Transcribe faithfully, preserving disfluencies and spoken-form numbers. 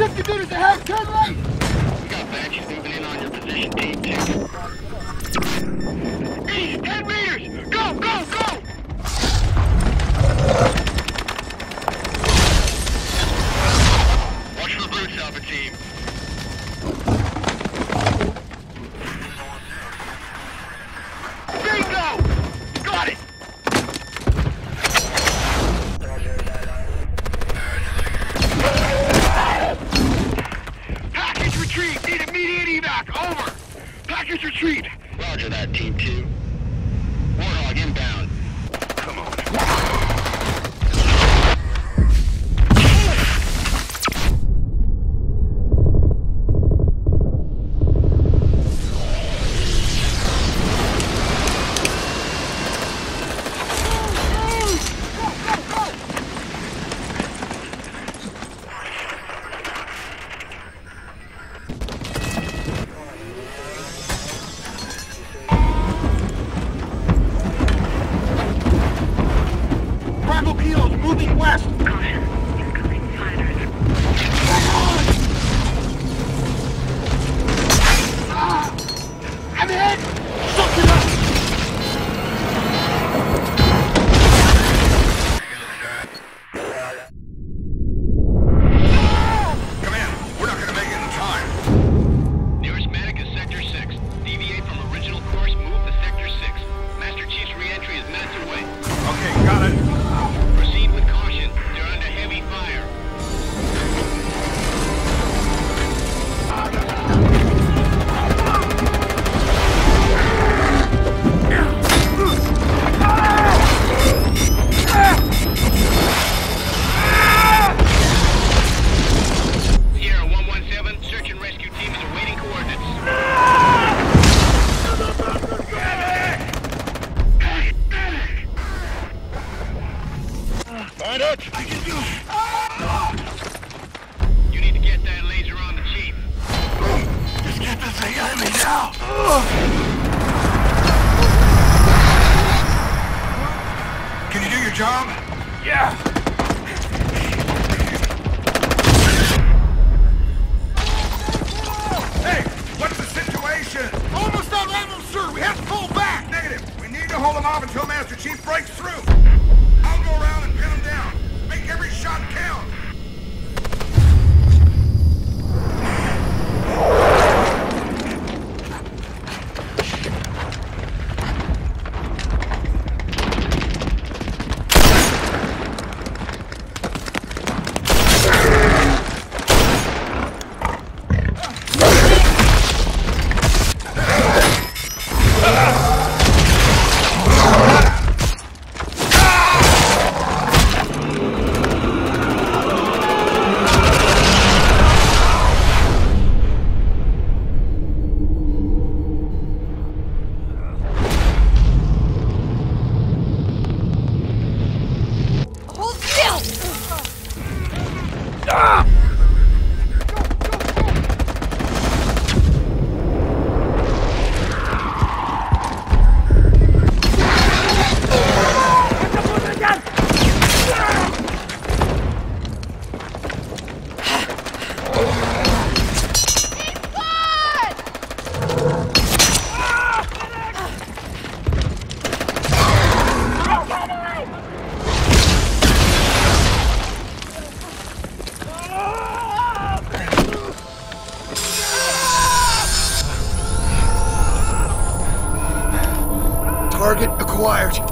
fifty meters ahead, turn right! We got batches moving in on your position, team two. East, ten meters! Go, go, go! Watch for the brutes, Alpha team. Bingo! Got it! Package retreat! Need immediate evac! Over! Package retreat! Roger that, team two. Warthog inbound. Come on. Moving west! Caution, incoming fighters. Ah, I'm hit! Suck it up! Come in! We're not gonna make it in time! Nearest medic is Sector six. Deviate from original course, move to Sector six. Master Chief's re-entry is minutes away. Okay, got it. Proceed with caution. They're under heavy fire. Sierra one one seven, search and rescue team is awaiting coordinates. Find it! I can do it! You need to get that laser on the chief. Just get this thing out of me now! Can you do your job? Yeah! Hey, what's the situation? Almost out of ammo, sir! We have to pull back! Negative. We need to hold them off until Master Chief breaks through. I'll go around and pin them down. Make every shot count. Target acquired.